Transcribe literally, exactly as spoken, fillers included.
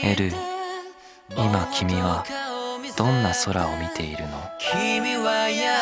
エル、今君はどんな空を見ているの？ 君はや